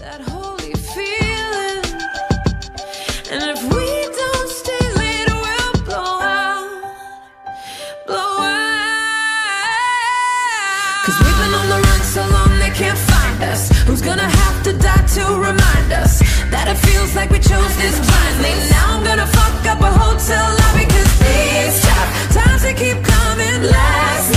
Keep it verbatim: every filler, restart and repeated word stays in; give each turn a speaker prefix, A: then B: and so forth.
A: that holy feeling. And if we don't stay lit, we'll blow out, blow out. Cause we've been on the run so long they can't find us. Who's gonna have to die to remind us that it feels like we chose this blindly? Now I'm gonna fuck up a hotel lobby, cause these tough times they keep coming. Last